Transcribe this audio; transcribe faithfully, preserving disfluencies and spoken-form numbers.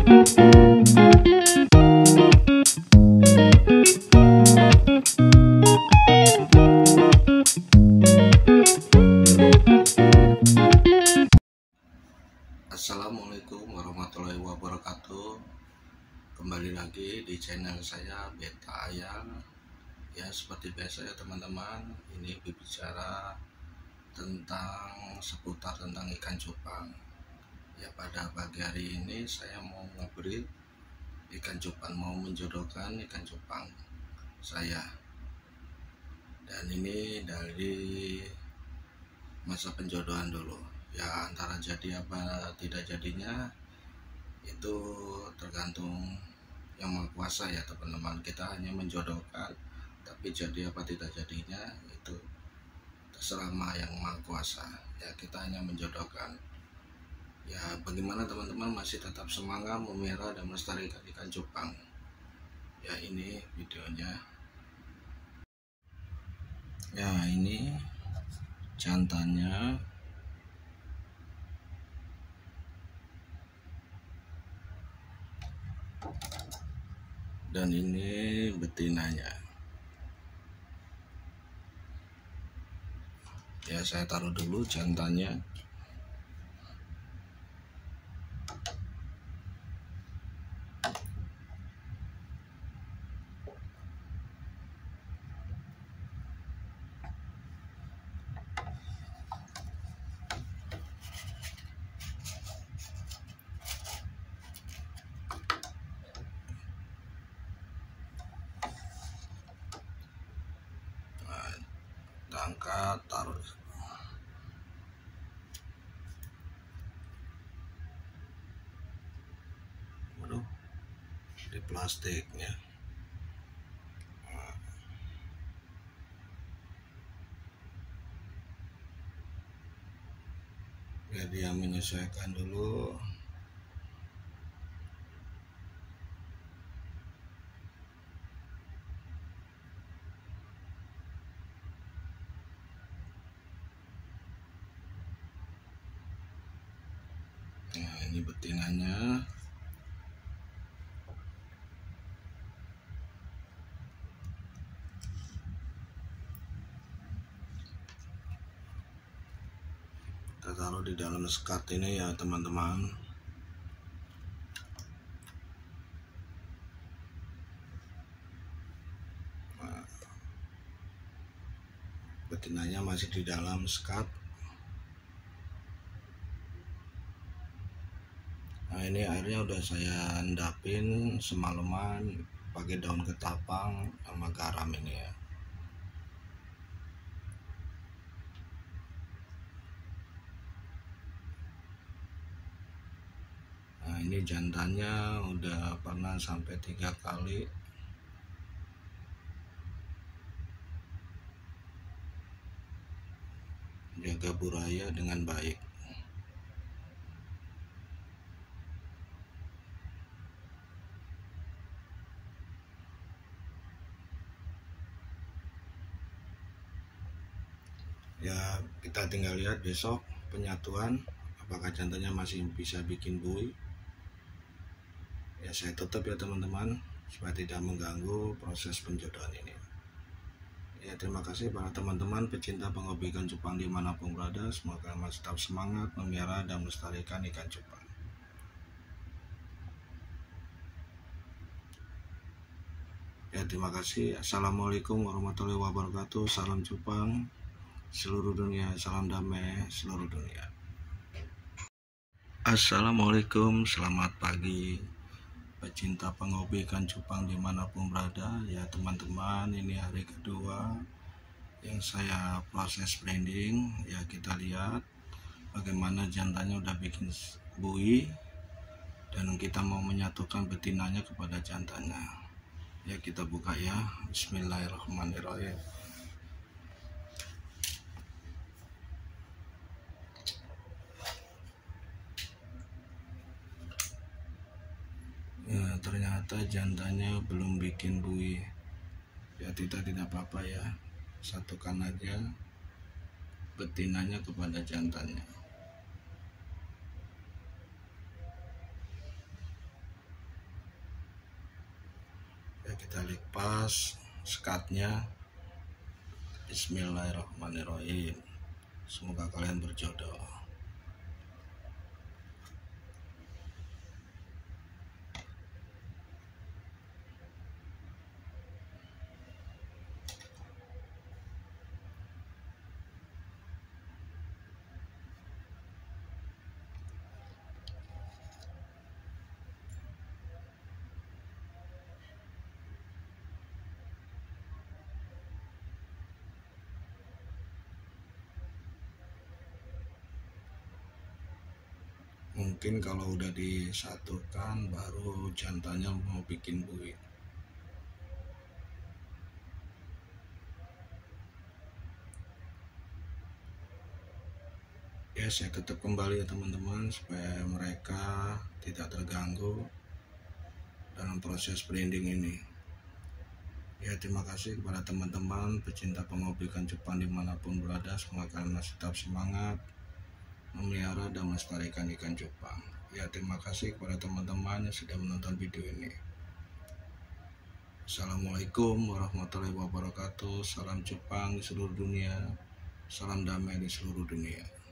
Assalamualaikum warahmatullahi wabarakatuh. Kembali lagi di channel saya Beta Ayang. Ya, seperti biasa ya teman-teman, ini berbicara tentang seputar tentang ikan cupang. Ya, pada pagi hari ini saya mau nge-breed ikan cupang, mau menjodohkan ikan cupang saya. Dan ini dari masa penjodohan dulu. Ya, antara jadi apa tidak jadinya itu tergantung Yang Maha Kuasa ya teman-teman. Kita hanya menjodohkan, tapi jadi apa tidak jadinya itu terserah Yang Maha Kuasa. Ya, kita hanya menjodohkan. Ya, bagaimana teman-teman masih tetap semangat memelihara dan melestarikan ikan cupang? Ya, ini videonya. Ya, ini jantannya. Dan ini betinanya. Ya, saya taruh dulu jantannya. Angkat, taruh. Waduh, di plastiknya. Biar dia menyesuaikan dulu. Nah, ini betinanya. Kita taruh di dalam sekat ini ya teman-teman. Nah, betinanya masih di dalam sekat. Nah, ini airnya udah saya endapin semalaman pakai daun ketapang sama garam ini ya. Nah, ini jantannya udah pernah sampai tiga kali. Jaga buraya dengan baik. Ya, kita tinggal lihat besok penyatuan apakah jantannya masih bisa bikin buih. Ya, saya tutup ya teman-teman supaya tidak mengganggu proses penjodohan ini. Ya, terima kasih para teman-teman pecinta penghobi ikan cupang dimanapun berada. Semoga masih tetap semangat memelihara dan melestarikan ikan cupang. Ya, terima kasih. Assalamualaikum warahmatullahi wabarakatuh. Salam cupang seluruh dunia, salam damai seluruh dunia. Assalamualaikum, selamat pagi pecinta penghobi ikan cupang dimanapun berada. Ya teman-teman, ini hari kedua yang saya proses branding. Ya, kita lihat bagaimana jantannya udah bikin buih dan kita mau menyatukan betinanya kepada jantannya. Ya, kita buka ya. Bismillahirrahmanirrahim. Ya, ternyata jantannya belum bikin buih. Ya, tidak tidak apa-apa ya, satukan aja betinanya kepada jantannya. kita lepas sekatnya. Bismillahirrahmanirrahim. Semoga kalian berjodoh. Mungkin kalau udah disatukan baru jantannya mau bikin buih. Ya, saya tetap kembali ya teman-teman, supaya mereka tidak terganggu dalam proses breeding ini. Ya, terima kasih kepada teman-teman pecinta penghobi ikan cupang dimanapun berada. Semoga kalian masih tetap semangat memelihara dan melestarikan ikan cupang. Ya, terima kasih kepada teman-teman yang sudah menonton video ini. Assalamualaikum warahmatullahi wabarakatuh. Salam cupang di seluruh dunia, salam damai di seluruh dunia.